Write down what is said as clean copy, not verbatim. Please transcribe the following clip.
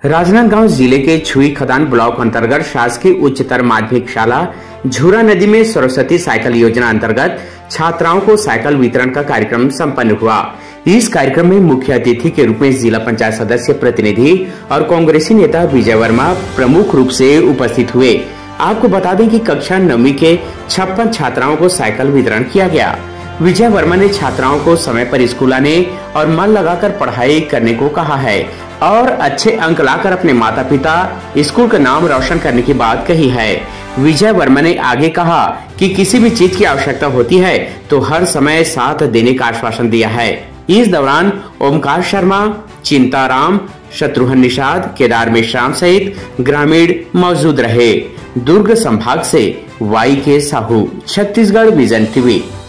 राजनांदगांव जिले के छुई खदान ब्लॉक अंतर्गत शासकीय उच्चतर माध्यमिक शाला झूरा नदी में सरस्वती साइकिल योजना अंतर्गत छात्राओं को साइकिल वितरण का कार्यक्रम संपन्न हुआ। इस कार्यक्रम में मुख्य अतिथि के रूप में जिला पंचायत सदस्य प्रतिनिधि और कांग्रेसी नेता विजय वर्मा प्रमुख रूप से उपस्थित हुए। आपको बता दें कि कक्षा 9वीं के 56 छात्राओं को साइकिल वितरण किया गया। विजय वर्मा ने छात्राओं को समय पर स्कूल आने और मन लगाकर पढ़ाई करने को कहा है और अच्छे अंक लाकर अपने माता पिता स्कूल का नाम रोशन करने की बात कही है। विजय वर्मा ने आगे कहा कि किसी भी चीज की आवश्यकता होती है तो हर समय साथ देने का आश्वासन दिया है। इस दौरान ओमकार शर्मा, चिंताराम, शत्रुघ्न निषाद, केदार मेश्राम सहित ग्रामीण मौजूद रहे। दुर्ग संभाग से YK Sahu, Chhattisgarh vision TV.